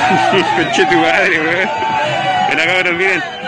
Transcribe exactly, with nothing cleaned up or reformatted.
Conche tu madre, weón. Ven acá, cabrón, miren.